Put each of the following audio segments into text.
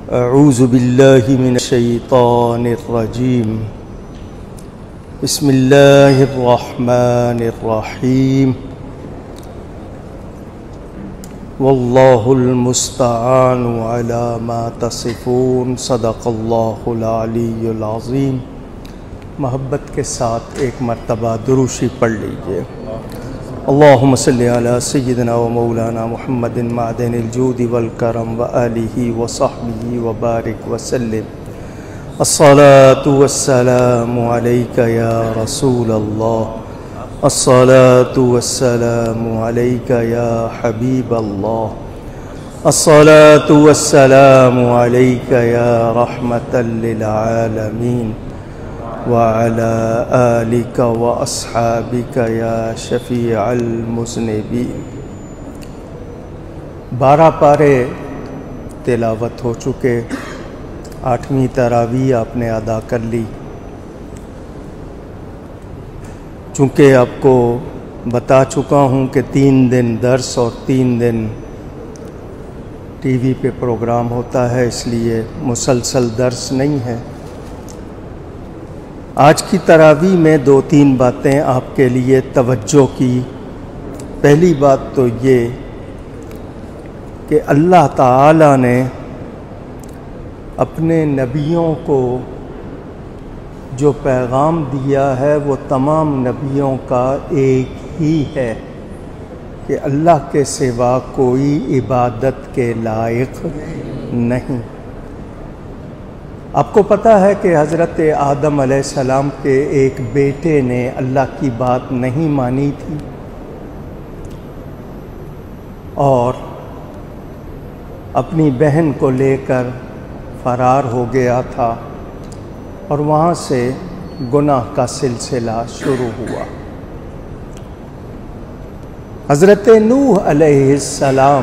अऊज़ु बिल्लाहि मिनश्शैतानिर्रजीम। बिस्मिल्लाहिर्रहमानिर्रहीम। वल्लाहुल मुस्तआनु अला मा तसिफून। सदक़ल्लाहुल अलीयुल अज़ीम। मोहब्बत के साथ एक मरतबा दुरूशी पढ़ लीजिए। अल्लाहुम्मा सल्लि अला सय्यिदिना व मौलाना मुहम्मदिन मादनिल जूदि वल करम व आलिहि व सहबिहि व बारिक व सल्लिम। अस्सलातु वस्सलामु अलैका या रसूल अल्लाह। अस्सलातु वस्सलामु अलैका या हबीब अल्लाह। अस्सलातु वस्सलामु अलैका या रहमतल लिल आलमीन व अला आलिका व अस्हाबिका या शफीअल मुज़निबीन। 12 पारे तिलावत हो चुके। 8वीं तरावी आपने अदा कर ली। चूँकि आपको बता चुका हूँ कि 3 दिन दर्स और 3 दिन टीवी पे प्रोग्राम होता है, इसलिए मुसलसल दर्स नहीं है। आज की तरावी में 2-3 बातें आपके लिए तवज्जो की। पहली बात तो ये कि अल्लाह ताला ने अपने नबियों को जो पैगाम दिया है वो तमाम नबियों का एक ही है कि अल्लाह के सिवा कोई इबादत के लायक नहीं। आपको पता है कि हज़रत आदम अलैहिस्सलाम के एक बेटे ने अल्लाह की बात नहीं मानी थी और अपनी बहन को लेकर फरार हो गया था और वहाँ से गुनाह का सिलसिला शुरू हुआ। हज़रत नूह अलैहिस्सलाम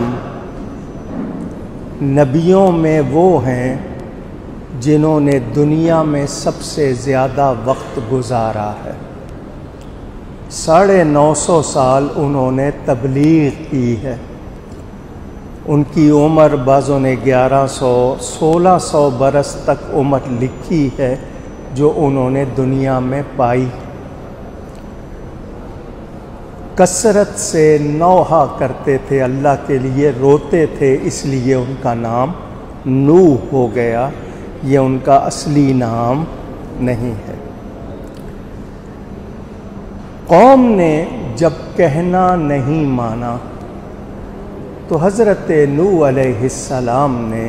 नबियों में वो हैं जिन्होंने दुनिया में सबसे ज़्यादा वक्त गुजारा है। 950 साल उन्होंने तबलीग की है। उनकी उम्र बाज़ों ने 1100-1600 बरस तक उम्र लिखी है जो उन्होंने दुनिया में पाई। कसरत से नौहा करते थे, अल्लाह के लिए रोते थे, इसलिए उनका नाम नूह हो गया। ये उनका असली नाम नहीं है। कौम ने जब कहना नहीं माना तो हज़रत नूह अलैहिस्सलाम ने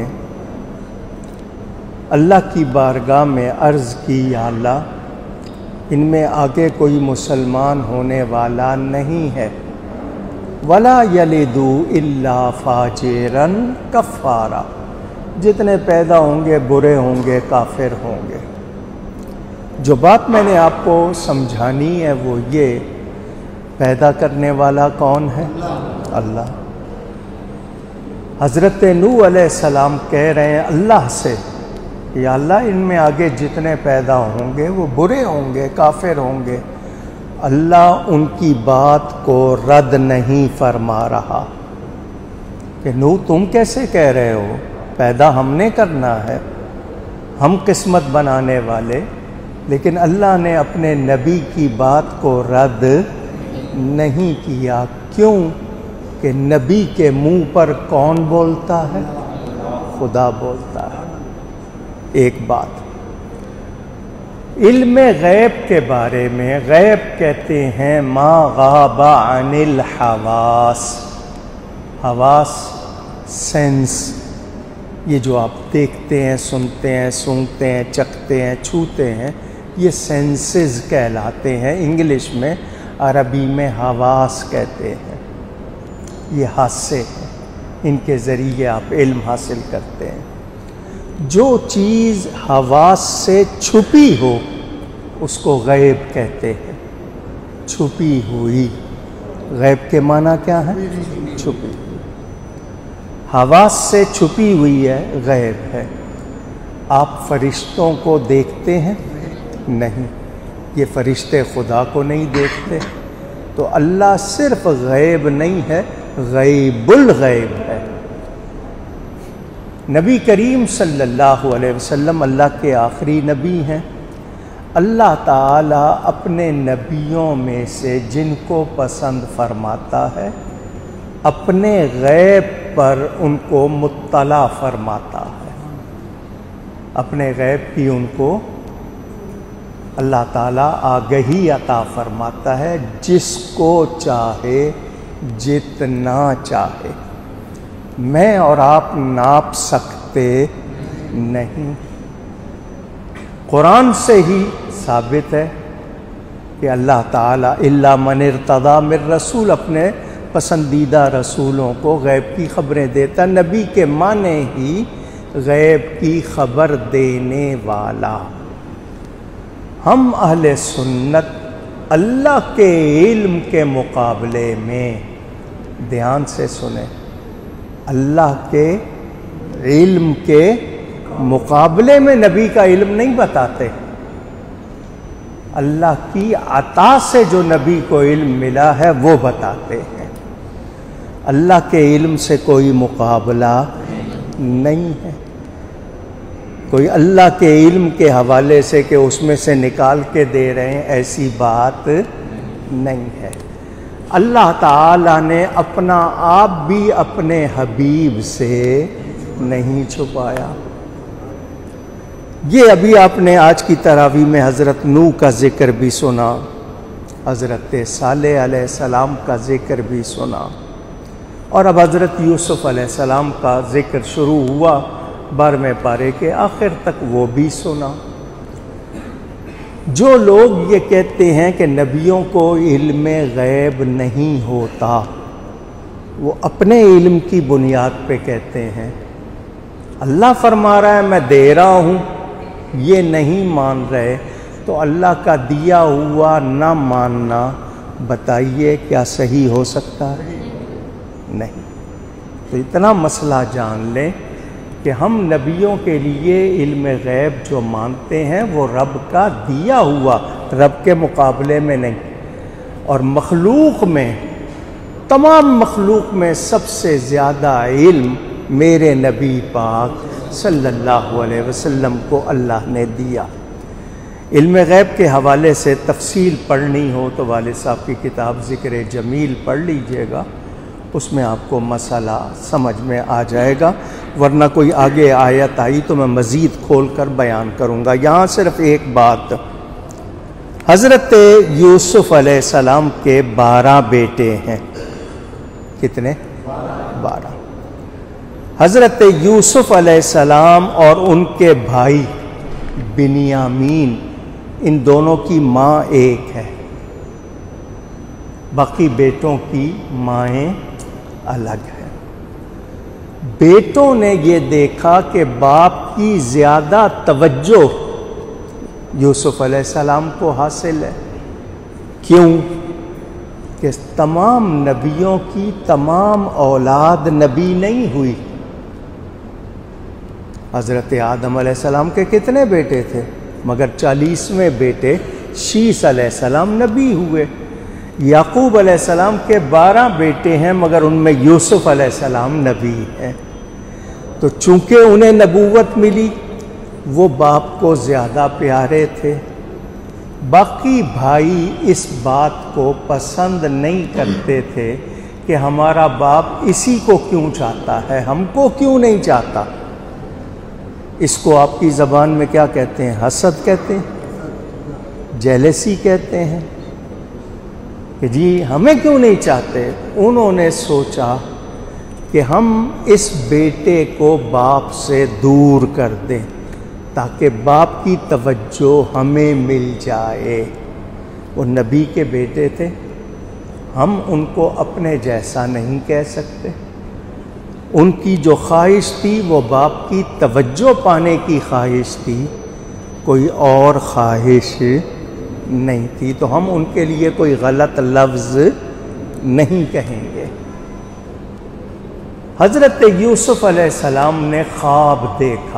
अल्लाह की बारगाह में अर्ज़ की, या अल्लाह, इनमें आगे कोई मुसलमान होने वाला नहीं है। वला यलिदू इल्ला फाजिरन कफ़ारा। जितने पैदा होंगे बुरे होंगे, काफिर होंगे। जो बात मैंने आपको समझानी है वो ये, पैदा करने वाला कौन है? अल्लाह। हज़रत नूह अलैहिस्सलाम कह रहे हैं अल्लाह से, या अल्लाह, इनमें आगे जितने पैदा होंगे वो बुरे होंगे, काफिर होंगे। अल्लाह उनकी बात को रद्द नहीं फरमा रहा कि नूह, तुम कैसे कह रहे हो? पैदा हमने करना है, हम किस्मत बनाने वाले। लेकिन अल्लाह ने अपने नबी की बात को रद्द नहीं किया। क्यों? कि नबी के मुंह पर कौन बोलता है? खुदा बोलता है। एक बात, इल्म गैब के बारे में, गैब कहते हैं मा गाबा अनिल हवास। हवास सेंस, ये जो आप देखते हैं, सुनते हैं, सूंघते हैं, चखते हैं, छूते हैं, ये सेंसेस कहलाते हैं। इंग्लिश में, अरबी में हवास कहते हैं। ये हासे हैं, इनके ज़रिए आप इल्म हासिल करते हैं। जो चीज़ हवास से छुपी हो उसको गैब कहते हैं। छुपी हुई, गैब के माना क्या है? छुपी। हवास से छुपी हुई है, गैब है। आप फरिश्तों को देखते हैं? नहीं, ये फरिश्ते खुदा को नहीं देखते। तो अल्लाह सिर्फ गैब नहीं है, गैबुल गैब है। नबी करीम सल्लल्लाहु अलैहि वसल्लम अल्लाह के आखिरी नबी हैं। अल्लाह ताला अपने नबियों में से जिनको पसंद फरमाता है अपने गैब पर उनको मुत्तला फरमाता है। अपने गैब की उनको अल्लाह ताला आगही अता फरमाता है, जिसको चाहे जितना चाहे। मैं और आप नाप सकते नहीं। कुरान से ही साबित है कि अल्लाह ताला इल्ला मन इर्तदा मिर रसूल अपने पसंदीदा रसूलों को गैब की खबरें देता। नबी के माने ही गैब की खबर देने वाला। हम अहले सुन्नत अल्लाह के इल्म के मुकाबले में, ध्यान से सुने, अल्लाह के इल्म के मुकाबले में नबी का इल्म नहीं बताते। अल्लाह की अता से जो नबी को इल्म मिला है वो बताते हैं। अल्लाह के इल्म से कोई मुकाबला नहीं है। कोई अल्लाह के इल्म के हवाले से कि उसमें से निकाल के दे रहे हैं, ऐसी बात नहीं है। अल्लाह ताला ने अपना आप भी अपने हबीब से नहीं छुपाया। ये अभी आपने आज की तरावी में हज़रत नूह का ज़िक्र भी सुना, हज़रत सालेह अलैहिस्सलाम का ज़िक्र भी सुना, और अब हज़रत यूसुफ़ अलैहिस्सलाम का ज़िक्र शुरू हुआ 12वें पारे के आखिर तक, वो भी सुना। जो लोग ये कहते हैं कि नबियों को इल्म गैब नहीं होता, वो अपने इल्म की बुनियाद पे कहते हैं। अल्लाह फरमा रहा है मैं दे रहा हूँ, ये नहीं मान रहे, तो अल्लाह का दिया हुआ ना मानना, बताइए क्या सही हो सकता है? नहीं। तो इतना मसला जान लें कि हम नबियों के लिए इल्म गैब जो मानते हैं वो रब का दिया हुआ, रब के मुकाबले में नहीं। और मखलूक में, तमाम मखलूक में सबसे ज़्यादा इल्म मेरे नबी पाक सल्लल्लाहु अलैहि वसल्लम को अल्लाह ने दिया। इल्म गैब के हवाले से तफसील पढ़नी हो तो वालिद साहब की किताब ज़िक्र जमील पढ़ लीजिएगा, उसमें आपको मसला समझ में आ जाएगा। वरना कोई आगे आयत आई तो मैं मज़ीद खोल कर बयान करूँगा। यहाँ सिर्फ एक बात, हज़रत यूसुफ़ अलैहिस्सलाम के 12 बेटे हैं। कितने? 12। हज़रत यूसुफ़ अलैहिस्सलाम और उनके भाई बिन्यामीन, इन दोनों की माँ एक है, बाकी बेटों की माएँ अलग है। बेटों ने ये देखा कि बाप की ज़्यादा तवज्जो यूसुफ़ अलैहिस्सलाम को हासिल है। क्यों? कि तमाम नबियों की तमाम औलाद नबी नहीं हुई। हज़रत आदम अलैहिस्सलाम के कितने बेटे थे? मगर 40वें बेटे शीस अलैहिस्सलाम नबी हुए। याकूब अलैहिस्सलाम के 12 बेटे हैं, मगर उनमें यूसुफ़ अलैहिस्सलाम नबी हैं। तो चूंकि उन्हें नबूवत मिली, वो बाप को ज़्यादा प्यारे थे। बाकी भाई इस बात को पसंद नहीं करते थे कि हमारा बाप इसी को क्यों चाहता है, हमको क्यों नहीं चाहता। इसको आपकी ज़बान में क्या कहते हैं? हसद कहते हैं, जेलसी कहते हैं कि जी हमें क्यों नहीं चाहते। उन्होंने सोचा कि हम इस बेटे को बाप से दूर कर दें ताकि बाप की तवज्जो हमें मिल जाए। वो नबी के बेटे थे, हम उनको अपने जैसा नहीं कह सकते। उनकी जो ख्वाहिश थी वो बाप की तवज्जो पाने की ख्वाहिश थी, कोई और ख्वाहिश नहीं थी। तो हम उनके लिए कोई गलत लफ्ज़ नहीं कहेंगे। हज़रत यूसुफ़ अलैहिस्सलाम ने ख्वाब देखा।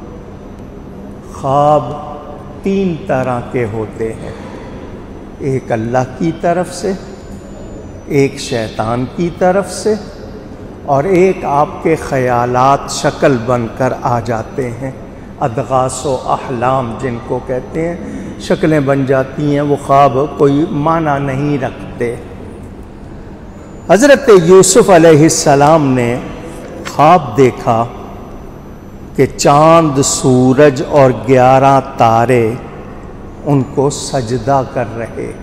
ख्वाब 3 तरह के होते हैं, एक अल्लाह की तरफ से, एक शैतान की तरफ से, और एक आपके ख़यालात शक्ल बनकर आ जाते हैं। अदगासो अहलाम जिनको कहते हैं, शक्लें बन जाती हैं, वो ख्वाब कोई माना नहीं रखते। हज़रत यूसुफ़ अलैहिस्सलाम ने ख्वाब देखा कि चाँद, सूरज और 11 तारे उनको सजदा कर रहे हैं।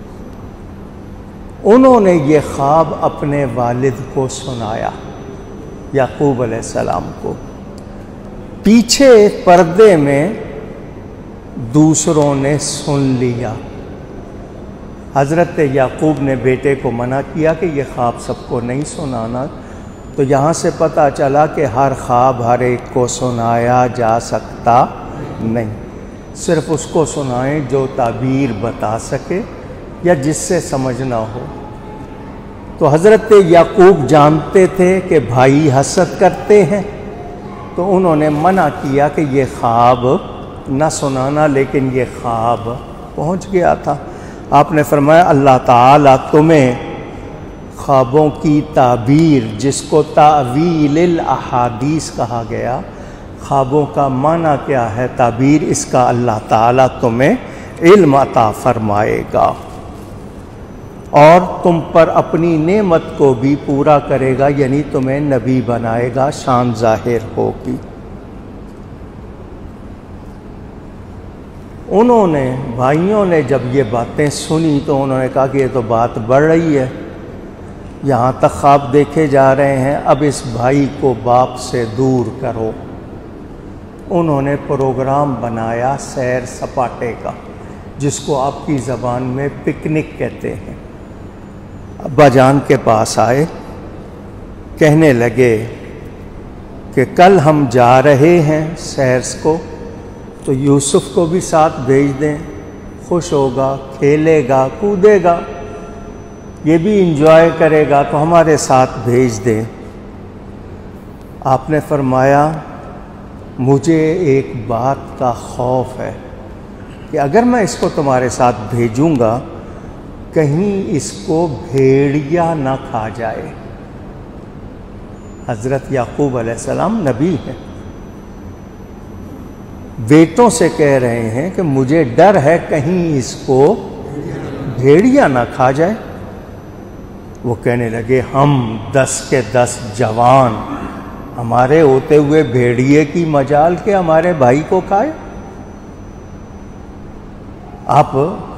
उन्होंने ये ख्वाब अपने वालिद को सुनाया, याकूब अलैहिस्सलाम को। पीछे पर्दे में दूसरों ने सुन लिया। हज़रत याकूब ने बेटे को मना किया कि ये ख्वाब सबको नहीं सुनाना। तो यहाँ से पता चला कि हर ख्वाब हर एक को सुनाया जा सकता नहीं, सिर्फ उसको सुनाएं जो ताबीर बता सके या जिससे समझना हो। तो हज़रत याकूब जानते थे कि भाई हसद करते हैं, तो उन्होंने मना किया कि ये ख्वाब न सुनाना, लेकिन ये ख्वाब पहुंच गया था। आपने फरमाया अल्लाह ताला तुम्हें ख्वाबों की ताबीर, जिसको तावील अहादीस कहा गया, ख्वाबों का माना क्या है, ताबीर, इसका अल्लाह ताला तुम्हें इल्म अता फरमाएगा और तुम पर अपनी नेमत को भी पूरा करेगा, यानी तुम्हें नबी बनाएगा, शान जाहिर होगी। उन्होंने, भाइयों ने जब ये बातें सुनी तो उन्होंने कहा कि ये तो बात बढ़ रही है, यहाँ तक ख्वाब देखे जा रहे हैं, अब इस भाई को बाप से दूर करो। उन्होंने प्रोग्राम बनाया सैर सपाटे का, जिसको आपकी ज़बान में पिकनिक कहते हैं। अब्बा जान के पास आए, कहने लगे कि कल हम जा रहे हैं सैर्स को, तो यूसुफ को भी साथ भेज दें, खुश होगा, खेलेगा, कूदेगा, ये भी इंजॉय करेगा, तो हमारे साथ भेज दें। आपने फरमाया मुझे एक बात का खौफ है कि अगर मैं इसको तुम्हारे साथ भेजूंगा, कहीं इसको भेड़िया ना खा जाए। हज़रत याकूब अलैहिस्सलाम नबी हैं, बेटों से कह रहे हैं कि मुझे डर है कहीं इसको भेड़िया ना खा जाए। वो कहने लगे हम 10 के 10 जवान, हमारे होते हुए भेड़िए की मजाल के हमारे भाई को खाए। आप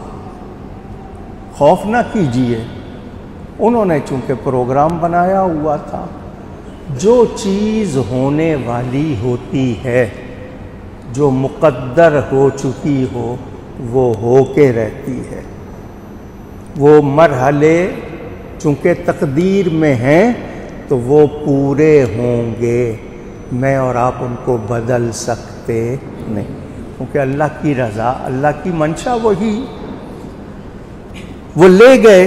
खौफ ना कीजिए। उन्होंने चूंकि प्रोग्राम बनाया हुआ था, जो चीज़ होने वाली होती है, जो मुक़द्दर हो चुकी हो, वो होके रहती है। वो मरहले चूँकि तकदीर में हैं तो वो पूरे होंगे, मैं और आप उनको बदल सकते नहीं, क्योंकि अल्लाह की रज़ा, अल्लाह की मंशा वही। वो ले गए,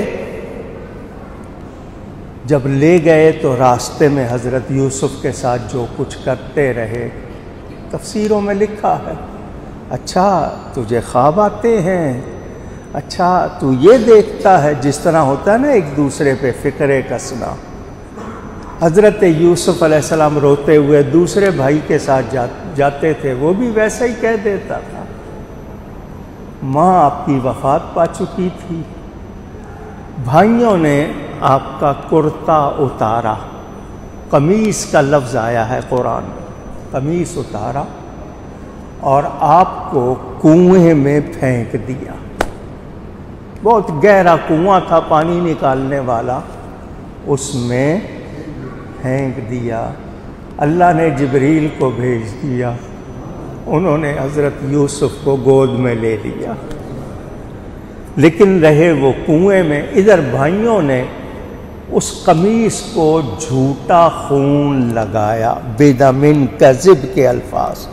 जब ले गए तो रास्ते में हज़रत यूसुफ के साथ जो कुछ करते रहे, तफसीरों में लिखा है। अच्छा तुझे ख्वाब आते हैं, अच्छा तू ये देखता है, जिस तरह होता है ना एक दूसरे पे फ़िक्र कसना। हज़रत यूसुफ अलैहिस्सलाम रोते हुए दूसरे भाई के साथ जाते थे, वो भी वैसा ही कह देता था। माँ आपकी वफ़ात पा चुकी थी, भाइयों ने आपका कुर्ता उतारा, कमीज़ का लफ्ज़ आया है कुरान में, कमीज़ उतारा और आपको कुएं में फेंक दिया। बहुत गहरा कुआं था, पानी निकालने वाला, उसमें फेंक दिया। अल्लाह ने जिब्रील को भेज दिया, उन्होंने हज़रत यूसुफ को गोद में ले लिया, लेकिन रहे वो कुएं में। इधर भाइयों ने उस कमीज़ को झूठा खून लगाया, बेदमिन कज़िब के अल्फाज।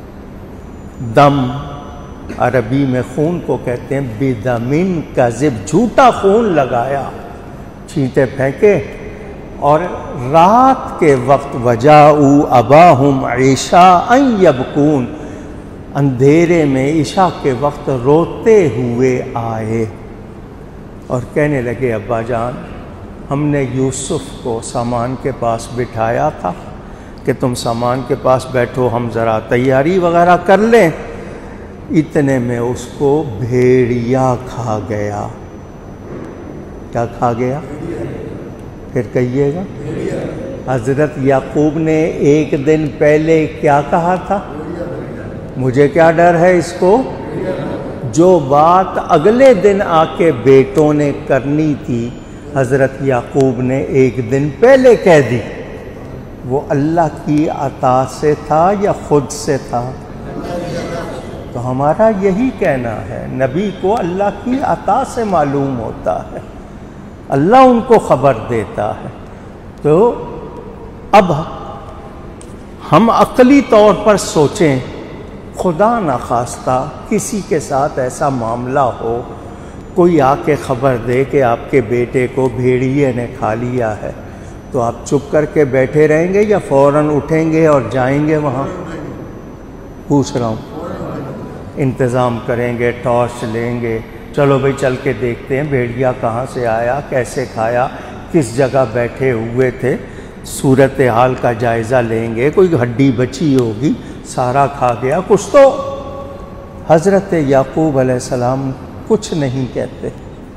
दम अरबी में खून को कहते हैं, बेदमिन कज़िब, झूठा खून लगाया, छींटे फेंके। और रात के वक्त वजाऊ अबाहुम इशाअन यबकून, अंधेरे में ईशा के वक्त रोते हुए आए और कहने लगे अब्बा जान हमने यूसुफ को सामान के पास बिठाया था कि तुम सामान के पास बैठो, हम ज़रा तैयारी वगैरह कर लें। इतने में उसको भेड़िया खा गया। क्या खा गया? फिर कहिएगा। हज़रत याकूब ने एक दिन पहले क्या कहा था? मुझे क्या डर है इसको। जो बात अगले दिन आके बेटों ने करनी थी, हज़रत याकूब ने एक दिन पहले कह दी। वो अल्लाह की अता से था या खुद से था? तो हमारा यही कहना है, नबी को अल्लाह की अता से मालूम होता है, अल्लाह उनको ख़बर देता है। तो अब हम अक़ली तौर पर सोचें, खुदा न खास्ता किसी के साथ ऐसा मामला हो, कोई आके ख़बर दे कि आपके बेटे को भेड़िए ने खा लिया है, तो आप चुप करके बैठे रहेंगे या फ़ौरन उठेंगे और जाएंगे वहाँ? पूछ रहा हूँ। इंतज़ाम करेंगे, टॉर्च लेंगे, चलो भाई चल के देखते हैं भेड़िया कहाँ से आया, कैसे खाया, किस जगह बैठे हुए थे, सूरत हाल का जायज़ा लेंगे, कोई हड्डी बची होगी, सारा खा गया कुछ तो। हज़रत याकूब अलैहिस्सलाम कुछ नहीं कहते,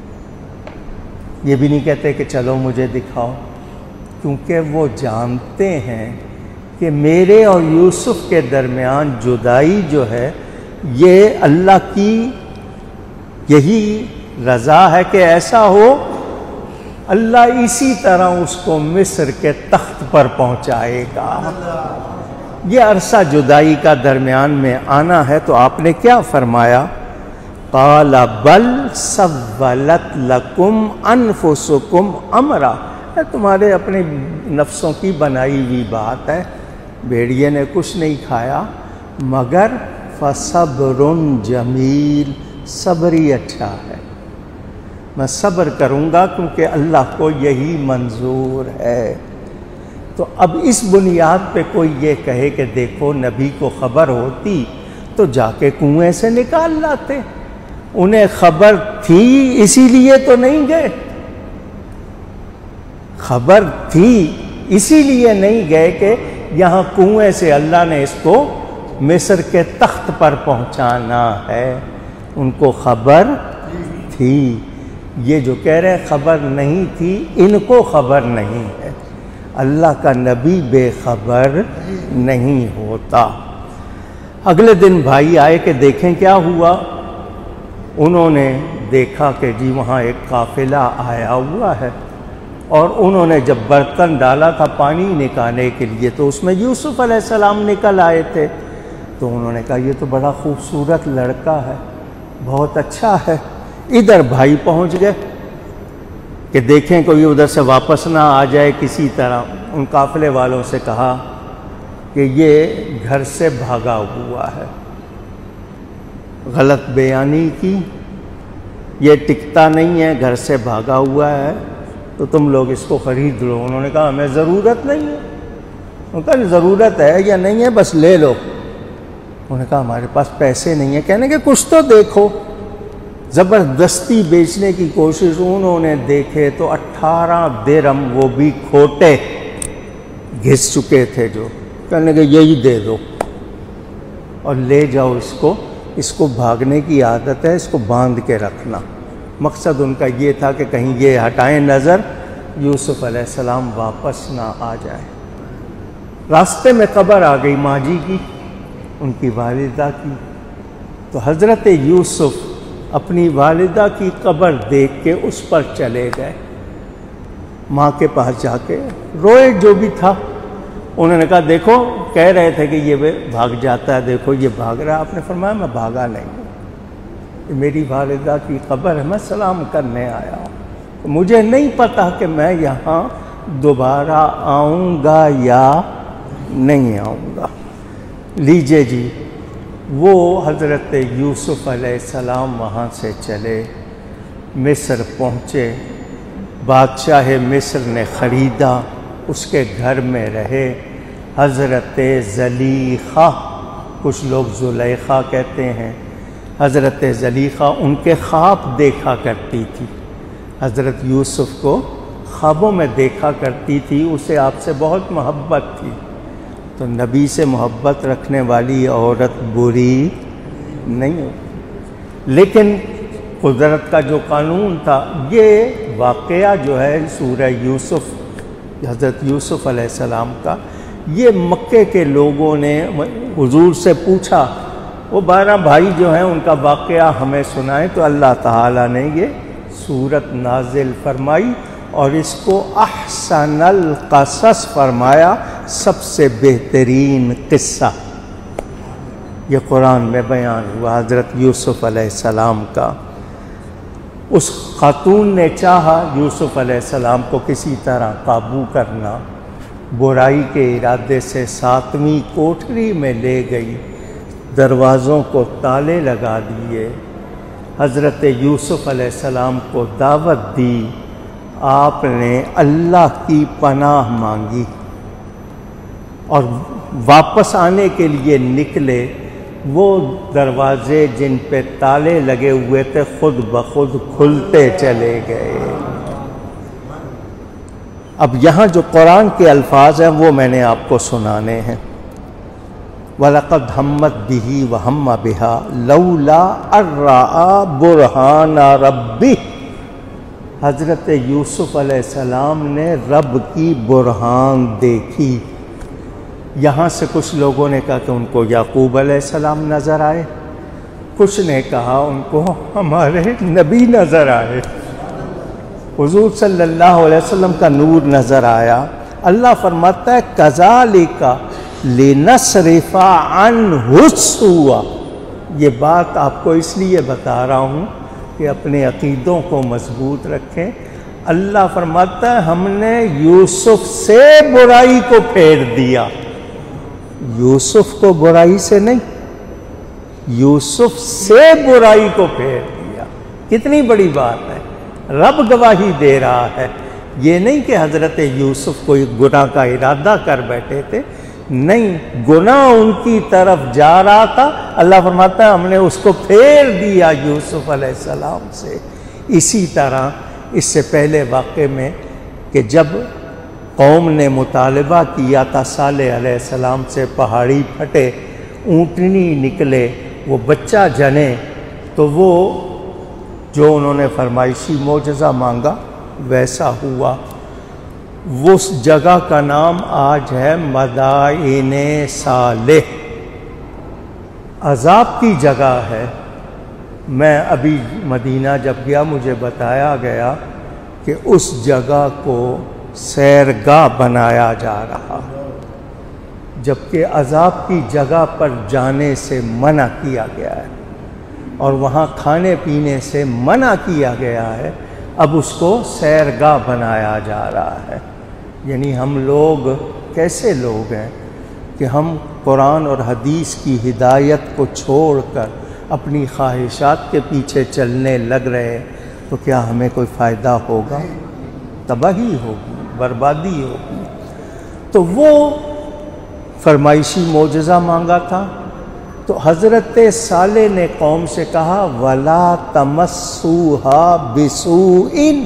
ये भी नहीं कहते कि चलो मुझे दिखाओ, क्योंकि वो जानते हैं कि मेरे और यूसुफ के दरमियान जुदाई जो है ये अल्लाह की यही रज़ा है कि ऐसा हो। अल्लाह इसी तरह उसको मिस्र के तख्त पर पहुंचाएगा। ये अरसा जुदाई का दरमियान में आना है। तो आपने क्या फरमाया? क़ाला बल सव्वलत लकुम अनफुसुकुम अमरा, तुम्हारे अपने नफ्सों की बनाई हुई बात है, भेड़िए ने कुछ नहीं खाया, मगर फसब्रुन जमील, सब्र ही अच्छा है, मैं सब्र करूँगा क्योंकि अल्लाह को यही मंजूर है। तो अब इस बुनियाद पे कोई ये कहे कि देखो नबी को ख़बर होती तो जाके कुएं से निकाल लाते, उन्हें खबर थी इसीलिए तो नहीं गए, खबर थी इसीलिए नहीं गए कि यहाँ कुएं से अल्लाह ने इसको मिस्र के तख्त पर पहुँचाना है। उनको खबर थी। ये जो कह रहे हैं खबर नहीं थी, इनको खबर नहीं है। अल्लाह का नबी बेखबर नहीं होता। अगले दिन भाई आए कि देखें क्या हुआ। उन्होंने देखा कि जी वहाँ एक काफिला आया हुआ है, और उन्होंने जब बर्तन डाला था पानी निकालने के लिए तो उसमें यूसुफ अलैहिस्सलाम निकल आए थे। तो उन्होंने कहा ये तो बड़ा खूबसूरत लड़का है, बहुत अच्छा है। इधर भाई पहुंच गए कि देखें कोई उधर से वापस ना आ जाए किसी तरह। उन काफिले वालों से कहा कि ये घर से भागा हुआ है, गलत बयानी की, ये टिकता नहीं है, घर से भागा हुआ है, तो तुम लोग इसको ख़रीद लो। उन्होंने कहा हमें ज़रूरत नहीं है। उनका ज़रूरत है या नहीं है बस ले लो। उन्होंने कहा हमारे पास पैसे नहीं है। कहने के कुछ तो देखो। ज़बरदस्ती बेचने की कोशिश, उन्होंने देखे तो 18 दिरहम, वो भी खोटे, घिस चुके थे जो। कहने के यही दे दो और ले जाओ इसको, इसको भागने की आदत है, इसको बांध के रखना। मकसद उनका ये था कि कहीं ये हटाएं नज़र, यूसुफ अलैहिस्सलाम वापस ना आ जाए। रास्ते में कब्र आ गई माँ जी की, उनकी वालिदा की। तो हज़रत यूसुफ अपनी वालिदा की कब्र देख के उस पर चले गए। माँ के पास जाके रोए जो भी था। उन्होंने कहा देखो, कह रहे थे कि ये भाग जाता है, देखो ये भाग रहा है। आपने फरमाया मैं भागा नहीं, मेरी वालिदा की कब्र है, मैं सलाम करने आया हूँ। तो मुझे नहीं पता कि मैं यहाँ दोबारा आऊँगा या नहीं आऊँगा। लीजिए जी, वो हज़रत यूसुफ अलैहिस्सलाम वहाँ से चले, मिस्र पहुँचे। बादशाह मिस्र ने ख़रीदा, उसके घर में रहे। हज़रत ज़लीख़ा, कुछ लोग ज़ुलैख़ा कहते हैं, हज़रत ज़लीख़ा उनके ख्वाब देखा करती थी, हज़रत यूसुफ को ख्वाबों में देखा करती थी, उसे आपसे बहुत मोहब्बत थी। तो नबी से मोहब्बत रखने वाली औरत बुरी नहीं होती। लेकिन कुदरत का जो कानून था, ये वाक़या जो है सूरह यूसुफ, हज़रत यूसुफ अलैहिस्सलाम का, ये मक्के के लोगों ने हुजूर से पूछा, वो 12 भाई जो हैं उनका वाक़या हमें सुनाएं। तो अल्लाह ताला ने ये सूरत नाजिल फरमाई और इसको अहसनल क़सस फरमाया, सबसे बेहतरीन किस्सा ये कुरान में बयान हुआ हज़रत यूसुफ अलैहिस्सलाम का। उस खातून ने चाहा यूसुफ अलैहिस्सलाम को किसी तरह काबू करना, बुराई के इरादे से 7वीं कोठरी में ले गई, दरवाज़ों को ताले लगा दिए, हज़रत यूसुफ अलैहिस्सलाम को दावत दी, आपने अल्लाह की पनाह मांगी और वापस आने के लिए निकले। वो दरवाज़े जिन पे ताले लगे हुए थे खुद ब खुद खुलते चले गए। अब यहाँ जो कुरान के अल्फाज हैं वो मैंने आपको सुनाने हैं। वलक़द हम्मत बिही व हम्मा बिहा लौला अर्रा बुरहाना रब्बी। हज़रत यूसुफ अलैहिस्सलाम ने रब की बुरहान देखी। यहाँ से कुछ लोगों ने कहा कि उनको याकूब अलैहिस्सलाम नज़र आए, कुछ ने कहा उनको हमारे नबी नज़र आए, हुज़ूर सल्लल्लाहु अलैहि वसल्लम का नूर नज़र आया। अल्लाह फरमाता है कज़ालिका लिनसरिफ़ा अन्हु सुआ। ये बात आपको इसलिए बता रहा हूँ कि अपने अक़ीदों को मजबूत रखें। अल्लाह फरमाता है हमने यूसुफ से बुराई को फेर दिया, यूसुफ को बुराई से नहीं, यूसुफ से बुराई को फेर दिया। कितनी बड़ी बात है, रब गवाही दे रहा है। ये नहीं कि हज़रत यूसुफ कोई गुनाह का इरादा कर बैठे थे, नहीं, गुनाह उनकी तरफ जा रहा था। अल्लाह फरमाता है हमने उसको फेर दिया यूसुफ अलैहिस्सलाम से। इसी तरह इससे पहले वाक़े में कि जब कौम ने मुतालबा किया था सालेह अलैहिस्सलाम से, पहाड़ी फटे, ऊँटनी निकले, वो बच्चा जने, तो वो जो उन्होंने फरमाइशी मोजज़ा मांगा वैसा हुआ। वो उस जगह का नाम आज है मदाइने सालेह, अजाब की जगह है। मैं अभी मदीना जब गया मुझे बताया गया कि उस जगह को सैरगाह बनाया जा रहा, जबकि अजाब की जगह पर जाने से मना किया गया है और वहाँ खाने पीने से मना किया गया है। अब उसको सैरगाह बनाया जा रहा है। यानी हम लोग कैसे लोग हैं कि हम कुरान और हदीस की हिदायत को छोड़कर अपनी ख्वाहिशात के पीछे चलने लग रहे, तो क्या हमें कोई फ़ायदा होगा? तबाही होगी, बर्बादी होगी। तो वो फरमाइशी मोजज़ा मांगा था। तो हज़रत साले ने कौम से कहा वला तमस्सूहा बिसूइन,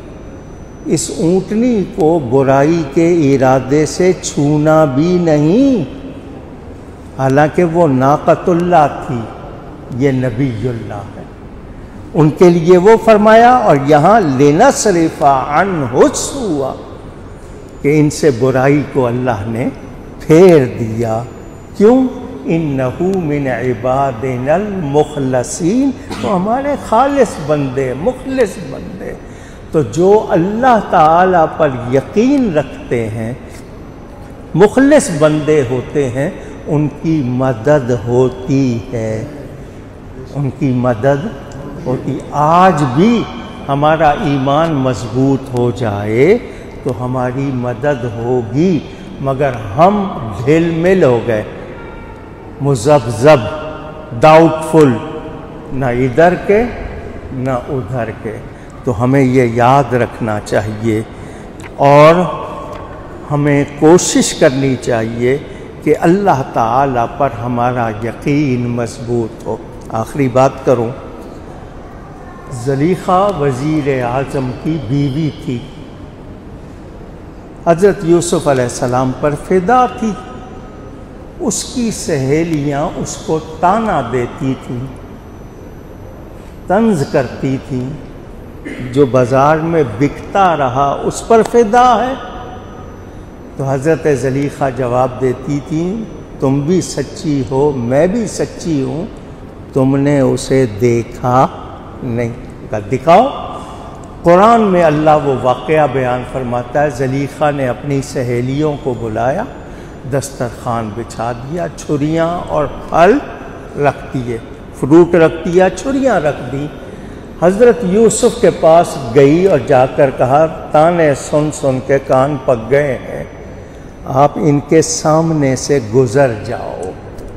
इस ऊँटनी को बुराई के इरादे से छूना भी नहीं। हालांकि वो नाक़तुल्लाह थी, ये नबीयुल्लाह है, उनके लिए वो फरमाया। और यहाँ लिनसरिफ़ा अन्हु सुआ कि इनसे बुराई को अल्लाह ने फेर दिया। क्यों? इन्नहु मिन इबादिनल मुखलसीन, तो हमारे खालिस बंदे, मुखलिस बंदे। तो जो अल्लाह ताला पर यकीन रखते हैं, मुखलिस बंदे होते हैं, उनकी मदद होती है, उनकी मदद होती। आज भी हमारा ईमान मजबूत हो जाए तो हमारी मदद होगी, मगर हम ढिल मिल हो गए, मुज़ब्ज़ब, डाउटफुल, न इधर के न उधर के। तो हमें ये याद रखना चाहिए और हमें कोशिश करनी चाहिए कि अल्लाह ताला पर हमारा यकीन मजबूत हो। आखिरी बात करूं, ज़लीख़ा वज़ीर आज़म की बीवी थी, हज़रत यूसुफ अलैहिस्सलाम पर फिदा थी। उसकी सहेलियां उसको ताना देती थीं, तंज करती थीं, जो बाज़ार में बिकता रहा उस पर फिदा है। तो हज़रत ज़लीख़ा जवाब देती थी, तुम भी सच्ची हो, मैं भी सच्ची हूँ, तुमने उसे देखा नहीं। कहा दिखाओ। कुरान में अल्लाह वो वाक़या बयान फरमाता है, ज़लीख़ा ने अपनी सहेलियों को बुलाया, दस्तरखान बिछा दिया, छुरियाँ और फल रख दिए, फ्रूट रख दिया, छुरियाँ रख दी। हज़रत यूसुफ के पास गई और जाकर कहा, ताने सुन सुन के कान पक गए हैं, आप इनके सामने से गुज़र जाओ।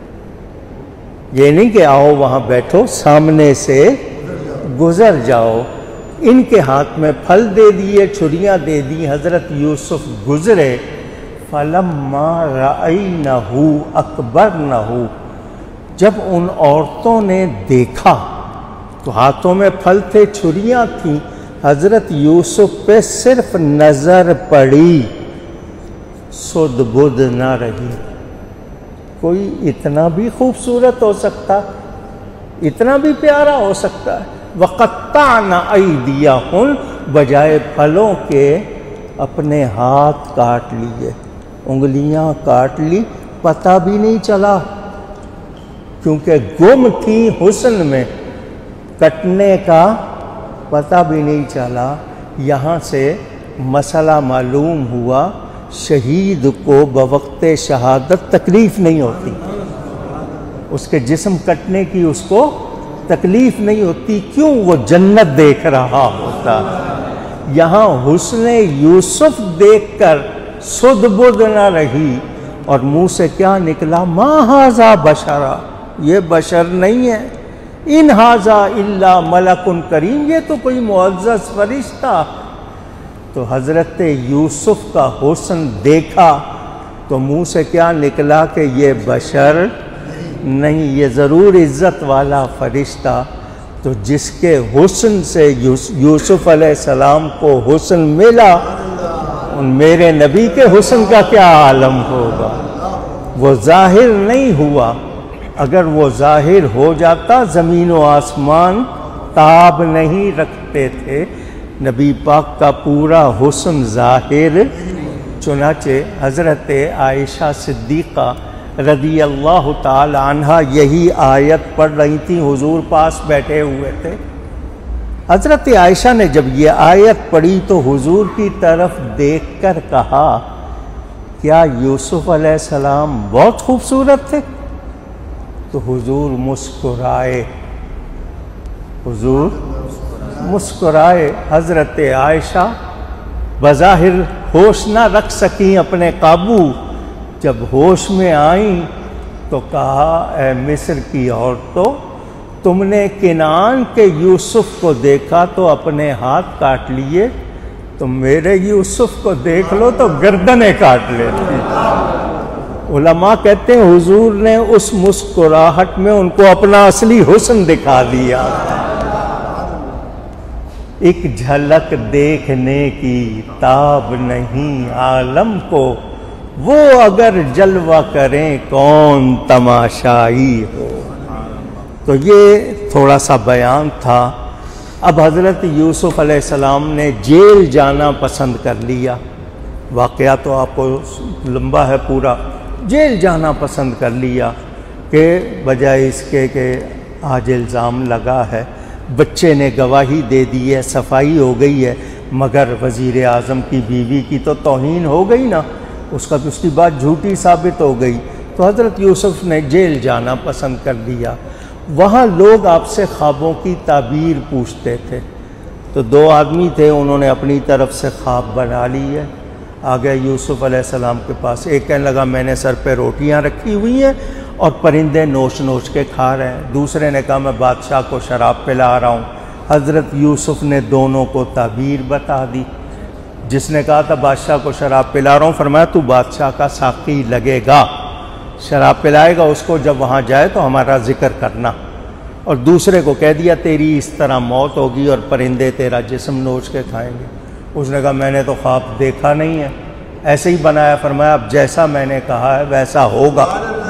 ये नहीं कि आओ वहाँ बैठो, सामने से गुज़र जाओ। इनके हाथ में फल दे दिए, छुरियाँ दे दी। हज़रत यूसुफ गुज़रे। फलम्मा रअयनहु अकबरनहु, जब उन औरतों ने देखा तो हाथों में फल थे, छुरियाँ थीं, हज़रत यूसुफ पे सिर्फ नज़र पड़ी, सुध बुध न रही। कोई इतना भी खूबसूरत हो सकता, इतना भी प्यारा हो सकता है। वक़त्ताना अयदियहुन, बजाय फलों के अपने हाथ काट लिए, उंगलियां काट ली, पता भी नहीं चला, क्योंकि गुम थी हुस्न में, कटने का पता भी नहीं चला। यहाँ से मसला मालूम हुआ, शहीद को बवक्ते शहादत तकलीफ़ नहीं होती, उसके जिस्म कटने की उसको तकलीफ़ नहीं होती। क्यों? वो जन्नत देख रहा होता। यहाँ हुस्न यूसुफ देखकर सुध बुध न रही और मुंह से क्या निकला, मा हाजा बशरा, ये बशर नहीं है, इन हाजा इल्ला मलकुन करीम, ये तो कोई मुअज़्ज़ज़ फरिश्ता। तो हज़रत यूसुफ का हुस्न देखा तो मुंह से क्या निकला कि ये बशर नहीं, ये ज़रूर इज़्ज़त वाला फरिश्ता। तो जिसके हुस्न से यूसुफ अलैहिस्सलाम को हुस्न मिला, उन मेरे नबी के हुस्न का क्या आलम होगा। वो ज़ाहिर नहीं हुआ, अगर वो ज़ाहिर हो जाता ज़मीन व आसमान ताब नहीं रखते थे। नबी पाक का पूरा हुस्न ज़ाहिर, चुनाचे हज़रत आयशा सिद्दीक़ा रज़ी अल्लाह ताला अन्हा यही आयत पढ़ रही थी, हुजूर पास बैठे हुए थे। हज़रत आयशा ने जब ये आयत पढ़ी तो हुजूर की तरफ देखकर कहा, क्या यूसुफ अलैहिस्सलाम बहुत खूबसूरत थे? तो हुजूर मुस्कुराए, हुजूर मुस्कुराए। हज़रत आयशा बज़ाहिर होश ना रख सकी अपने काबू, जब होश में आई तो कहा, ए मिस्र की औरतों, तुमने किनान के यूसुफ को देखा तो अपने हाथ काट लिए, तुम मेरे यूसुफ को देख लो तो गर्दनें काट लेती। उलमा कहते हैं हुजूर ने उस मुस्कुराहट में उनको अपना असली हुस्न दिखा दिया। एक झलक देखने की ताब नहीं आलम को, वो अगर जलवा करें कौन तमाशाई हो। तो ये थोड़ा सा बयान था। अब हज़रत यूसुफ अलैहिस्सलाम ने जेल जाना पसंद कर लिया। वाक़या तो आपको लंबा है पूरा। जेल जाना पसंद कर लिया कि बजाय इसके कि आज इल्ज़ाम लगा है, बच्चे ने गवाही दे दी है, सफाई हो गई है, मगर वज़ीर आज़म की बीवी की तो तौहीन हो गई ना, उसका तो उसकी बात झूठी साबित हो गई। तो हज़रत यूसुफ ने जेल जाना पसंद कर लिया। वहाँ लोग आपसे ख्वाबों की ताबीर पूछते थे। तो दो आदमी थे, उन्होंने अपनी तरफ से ख्वाब बना ली है। आ गए यूसुफ अलैहिस्सलाम के पास। एक कहने लगा मैंने सर पे रोटियाँ रखी हुई हैं और परिंदे नोच नोच के खा रहे हैं। दूसरे ने कहा मैं बादशाह को शराब पिला रहा हूँ। हज़रत यूसुफ ने दोनों को ताबीर बता दी। जिसने कहा था बादशाह को शराब पिला रहा हूँ, फरमाया तू बादशाह का साकी लगेगा, शराब पिलाएगा उसको, जब वहाँ जाए तो हमारा जिक्र करना। और दूसरे को कह दिया तेरी इस तरह मौत होगी और परिंदे तेरा जिस्म नोच के खाएंगे। उसने कहा मैंने तो ख्वाब देखा नहीं है, ऐसे ही बनाया, फरमाया अब जैसा मैंने कहा है वैसा होगा,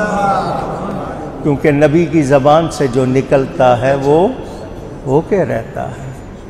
क्योंकि नबी की ज़बान से जो निकलता है वो होके रहता है।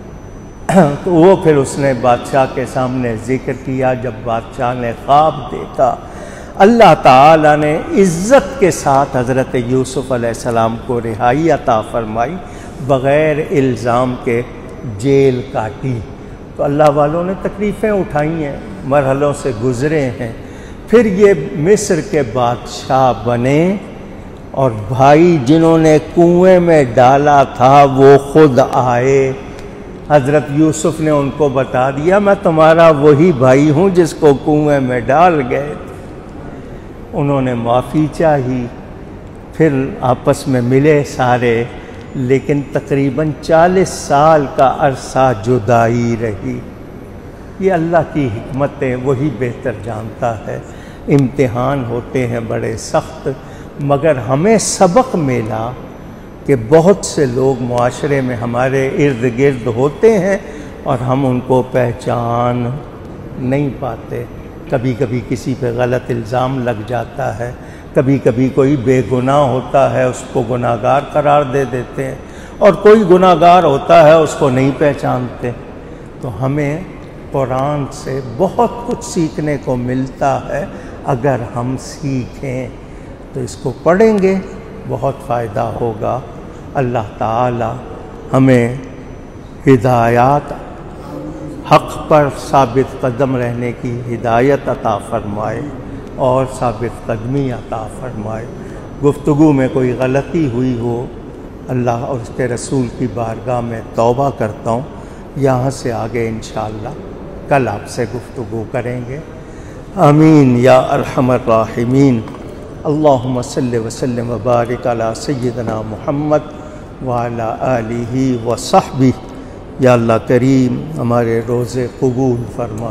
तो वो फिर उसने बादशाह के सामने ज़िक्र किया। जब बादशाह ने ख्वाब देखा, अल्लाह ताला ने इज़्ज़त के साथ हज़रत यूसुफ़ अलैहिस्सलाम को रिहाई अता फरमाई, बग़ैर इल्ज़ाम के जेल काटी। तो अल्लाह वालों ने तकलीफ़ें उठाई हैं, मरहलों से गुज़रे हैं, फिर ये मिस्र के बादशाह बने और भाई जिन्होंने कुएं में डाला था वो खुद आए। हज़रत यूसुफ़ ने उनको बता दिया, मैं तुम्हारा वही भाई हूँ जिसको कुएं में डाल गए। उन्होंने माफ़ी चाही, फिर आपस में मिले सारे, लेकिन तकरीबन 40 साल का अरसा जुदाई रही। ये अल्लाह की हिकमतें वही बेहतर जानता है। इम्तिहान होते हैं बड़े सख्त, मगर हमें सबक मिला कि बहुत से लोग मुआशरे में हमारे इर्द गिर्द होते हैं और हम उनको पहचान नहीं पाते। कभी कभी किसी पे गलत इल्ज़ाम लग जाता है, कभी कभी कोई बेगुनाह होता है उसको गुनाहगार करार दे देते हैं, और कोई गुनाहगार होता है उसको नहीं पहचानते। तो हमें कुरान से बहुत कुछ सीखने को मिलता है। अगर हम सीखें तो इसको पढ़ेंगे, बहुत फ़ायदा होगा। अल्लाह ताला हमें हिदायत, हक़ पर साबित कदम रहने की हिदायत अता फ़रमाए और साबित कदमी अता फ़रमाए। गुफ्तगू में कोई गलती हुई हो, अल्लाह और उसके रसूल की बारगाह में तौबा करता हूँ। यहाँ से आगे इंशाअल्लाह कल आपसे गुफ्तगू करेंगे। आमीन या अरहमर राहिमीन। अल्लाहुम्मा सल्लि व सल्लिम व बारिक अला सय्यिदना मुहम्मद व अला आलिहि व सहबिहि। या अल्लाह करीम हमारे रोज़े कबूल फरमा,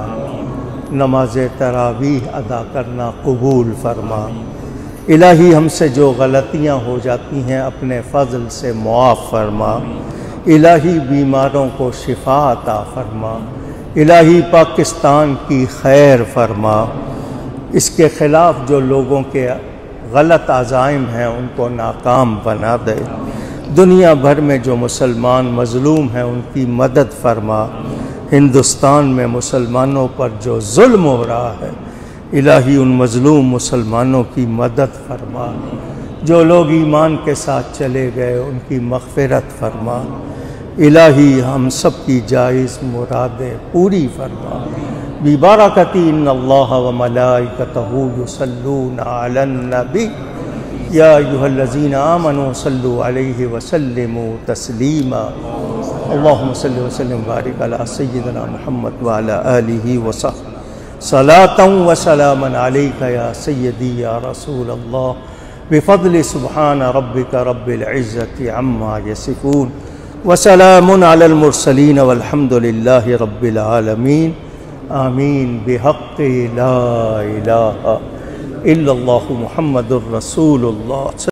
नमाज तरावीह अदा करना कबूल फरमा। इलाही हमसे जो गलतियाँ हो जाती हैं अपने फ़ज़ल से मुआफ़ फरमा। इलाही बीमारों को शिफा अता फरमा। इलाही पाकिस्तान की खैर फरमा। इसके ख़िलाफ़ जो लोगों के गलत अज़ाइम हैं उनको नाकाम बना दे। दुनिया भर में जो मुसलमान मज़लूम हैं उनकी मदद फरमा। हिंदुस्तान में मुसलमानों पर जो जुल्म हो रहा है, इलाही उन मज़लूम मुसलमानों की मदद फरमा। जो लोग ईमान के साथ चले गए उनकी मग़फ़िरत फरमा। इलाही हम सब की जायज़ मुरादें पूरी फरमा। बिबरकती इन्नल्लाह व मलाइकतहू युसल्लूना अलन नबी या अय्युहल्लज़ीना आमनू सल्लु अलैहि व सल्लिमू तस्लीमा। अल्लाहुम्मा सल्लि व सल्लिम व बारिक अला सय्यिदिना मुहम्मद व अला आलिहि व सहबिहि सलातन व सलामन अलैका या सय्यदी या रसूल अल्लाह बिफ़ज़्लि सुब्हान रब्बिका रब्बिल इज़्ज़ति अम्मा यसिफ़ून व सलामुन अलल मुरसलीन वल्हम्दुलिल्लाहि रब्बिल आलमीन। आमीन बिहक़्क़ि ला इलाहा इल्लल्लाहु मुहम्मदुर रसूलुल्लाह।